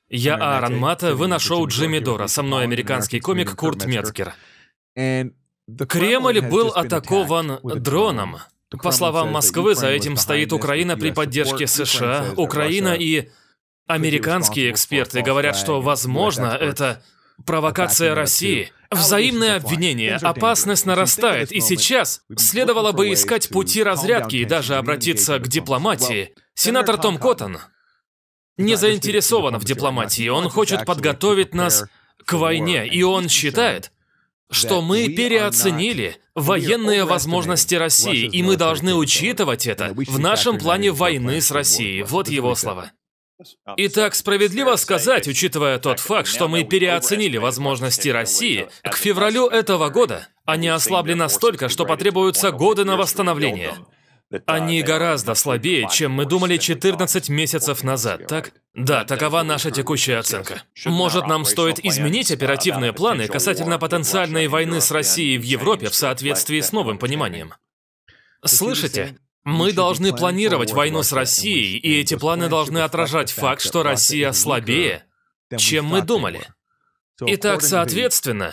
Я Аарон Мата, вы на шоу Джимми Дора, со мной американский комик Курт Мецгер. Кремль был атакован дроном. По словам Москвы, за этим стоит Украина при поддержке США. Украина и американские эксперты говорят, что, возможно, это провокация России. Взаимное обвинение, опасность нарастает, и сейчас следовало бы искать пути разрядки и даже обратиться к дипломатии. Сенатор Том Коттон не заинтересован в дипломатии, он хочет подготовить нас к войне, и он считает, что мы переоценили военные возможности России, и мы должны учитывать это в нашем плане войны с Россией. Вот его слова. Итак, справедливо сказать, учитывая тот факт, что мы переоценили возможности России, к февралю этого года они ослабли настолько, что потребуются годы на восстановление. Они гораздо слабее, чем мы думали 14 месяцев назад, так? Да, такова наша текущая оценка. Может, нам стоит изменить оперативные планы касательно потенциальной войны с Россией в Европе в соответствии с новым пониманием? Слышите? Мы должны планировать войну с Россией, и эти планы должны отражать факт, что Россия слабее, чем мы думали. Итак, соответственно,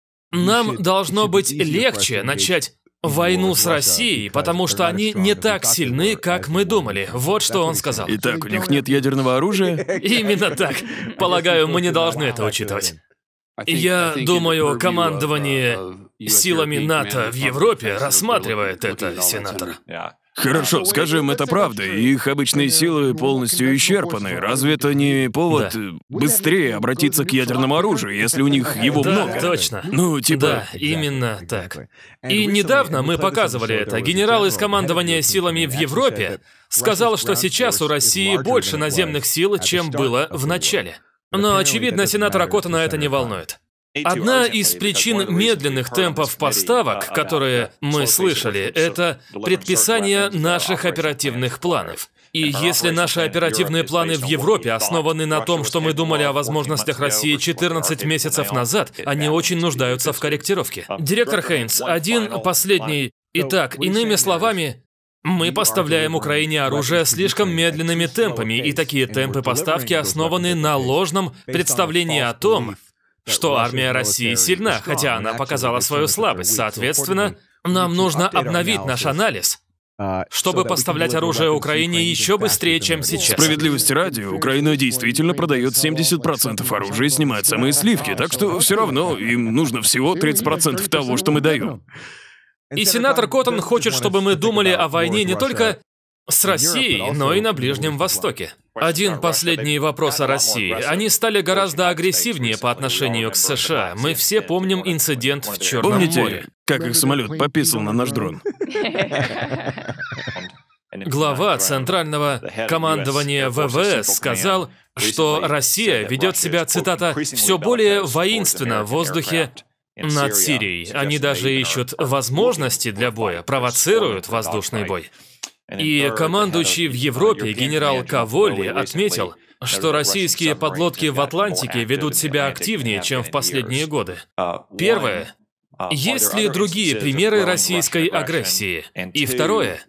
нам должно быть легче начать войну с Россией, потому что они не так сильны, как мы думали. Вот что он сказал. Итак, у них нет ядерного оружия? Именно так. Полагаю, мы не должны это учитывать. Я думаю, командование силами НАТО в Европе рассматривает это, сенатор. Хорошо, скажем, это правда, их обычные силы полностью исчерпаны. Разве это не повод быстрее обратиться к ядерному оружию, если у них его много? Да, точно. Ну, типа... Да, именно так. И недавно мы показывали это. Генерал из командования силами в Европе сказал, что сейчас у России больше наземных сил, чем было в начале. Но, очевидно, сенатора Коттона это не волнует. Одна из причин медленных темпов поставок, которые мы слышали, это предписание наших оперативных планов. И если наши оперативные планы в Европе основаны на том, что мы думали о возможностях России 14 месяцев назад, они очень нуждаются в корректировке. Директор Хейнс, один последний... Итак, иными словами, мы поставляем Украине оружие слишком медленными темпами, и такие темпы поставки основаны на ложном представлении о том, что армия России сильна, хотя она показала свою слабость. Соответственно, нам нужно обновить наш анализ, чтобы поставлять оружие Украине еще быстрее, чем сейчас. Справедливости ради, Украина действительно продает 70% оружия и снимает самые сливки, так что все равно им нужно всего 30% того, что мы даем. И сенатор Коттон хочет, чтобы мы думали о войне не только с Россией, но и на Ближнем Востоке. Один последний вопрос о России. Они стали гораздо агрессивнее по отношению к США. Мы все помним инцидент в Черном Помните, море. как их самолет пописал на наш дрон? Глава Центрального командования ВВС сказал, что Россия ведет себя, цитата, «все более воинственно в воздухе над Сирией. Они даже ищут возможности для боя, провоцируют воздушный бой». И командующий в Европе генерал Каволли отметил, что российские подлодки в Атлантике ведут себя активнее, чем в последние годы. Первое. Есть ли другие примеры российской агрессии? И второе.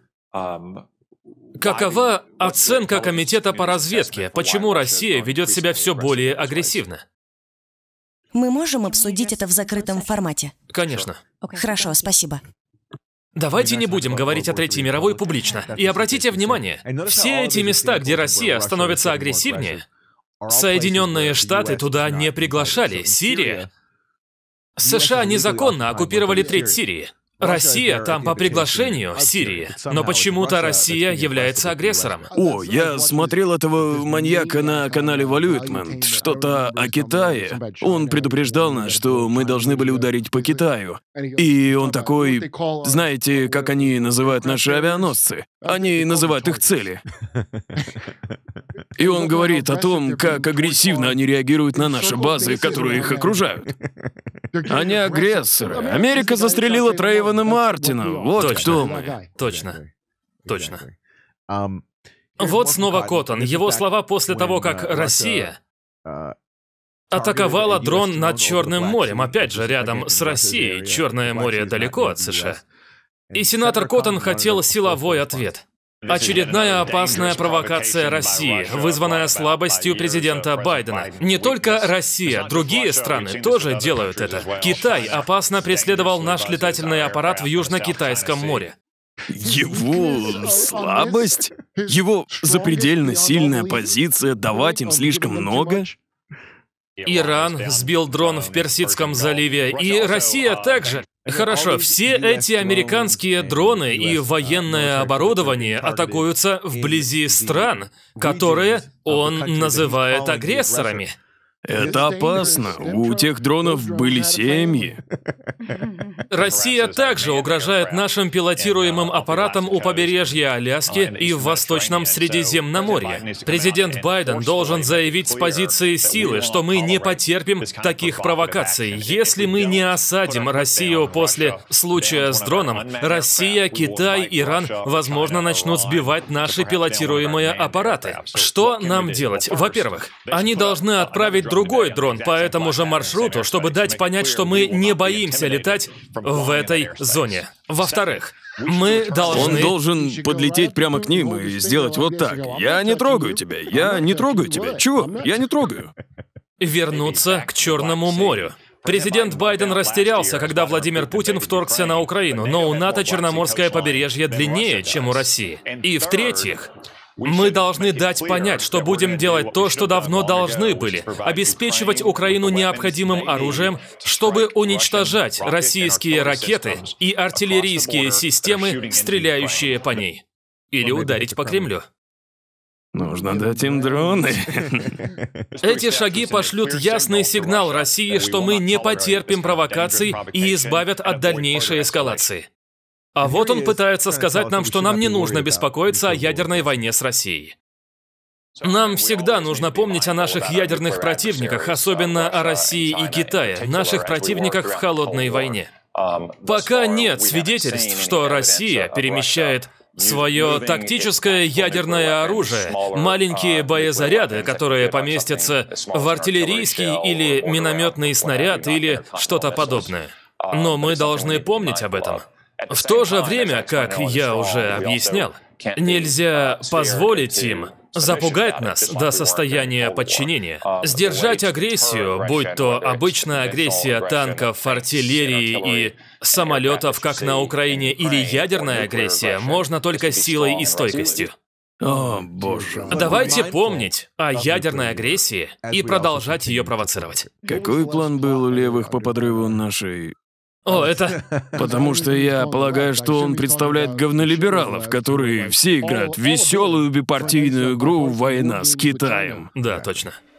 Какова оценка комитета по разведке? Почему Россия ведет себя все более агрессивно? Мы можем обсудить это в закрытом формате? Конечно. Хорошо, спасибо. Давайте не будем говорить о Третьей мировой публично. И обратите внимание, все эти места, где Россия становится агрессивнее, Соединенные Штаты туда не приглашали. Сирия. США незаконно оккупировали треть Сирии. Россия там по приглашению Сирии, но почему-то Россия является агрессором. О, я смотрел этого маньяка на канале Валютмент, что-то о Китае. Он предупреждал нас, что мы должны были ударить по Китаю. И он такой, знаете, как они называют наши авианосцы? Они называют их цели. И он говорит о том, как агрессивно они реагируют на наши базы, которые их окружают. Они агрессоры. Америка застрелила Трейвана Мартина. Вот Точно. кто мы. Точно. Точно. Вот снова Коттон. Его слова после того, как Россия атаковала дрон над Черным морем, опять же, рядом с Россией. Черное море далеко от США. И сенатор Коттон хотел силовой ответ. Очередная опасная провокация России, вызванная слабостью президента Байдена. Не только Россия, другие страны тоже делают это. Китай опасно преследовал наш летательный аппарат в Южно-Китайском море. Его слабость? Его запредельно сильная позиция давать им слишком много? Иран сбил дрон в Персидском заливе, и Россия также. Хорошо, все эти американские дроны и военное оборудование атакуются вблизи стран, которые он называет агрессорами. Это опасно. У тех дронов были семьи. Россия также угрожает нашим пилотируемым аппаратам у побережья Аляски и в Восточном Средиземноморье. Президент Байден должен заявить с позиции силы, что мы не потерпим таких провокаций. Если мы не осадим Россию после случая с дроном, Россия, Китай, Иран, возможно, начнут сбивать наши пилотируемые аппараты. Что нам делать? Во-первых, они должны отправить другой дрон по этому же маршруту, чтобы дать понять, что мы не боимся летать в этой зоне. Во-вторых, мы должны... Он должен подлететь прямо к ним и сделать вот так. Я не трогаю тебя, я не трогаю тебя. Чего? Я не трогаю. Вернуться к Черному морю. Президент Байден растерялся, когда Владимир Путин вторгся на Украину, но у НАТО Черноморское побережье длиннее, чем у России. И в-третьих, мы должны дать понять, что будем делать то, что давно должны были – обеспечивать Украину необходимым оружием, чтобы уничтожать российские ракеты и артиллерийские системы, стреляющие по ней. Или ударить по Кремлю. Нужно дать им дроны. Эти шаги пошлют ясный сигнал России, что мы не потерпим провокаций и избавят от дальнейшей эскалации. А вот он пытается сказать нам, что нам не нужно беспокоиться о ядерной войне с Россией. Нам всегда нужно помнить о наших ядерных противниках, особенно о России и Китае, наших противниках в холодной войне. Пока нет свидетельств, что Россия перемещает свое тактическое ядерное оружие, маленькие боезаряды, которые поместятся в артиллерийский или минометный снаряд или что-то подобное. Но мы должны помнить об этом. В то же время, как я уже объяснял, нельзя позволить им запугать нас до состояния подчинения. Сдержать агрессию, будь то обычная агрессия танков, артиллерии и самолетов, как на Украине, или ядерная агрессия, можно только силой и стойкостью. О, боже. Давайте помнить о ядерной агрессии и продолжать ее провоцировать. Какой план был у левых по подрыву нашей... О, это... Потому что я полагаю, что он представляет говнолибералов, которые все играют в веселую бипартийную игру «Война с Китаем». Да, точно.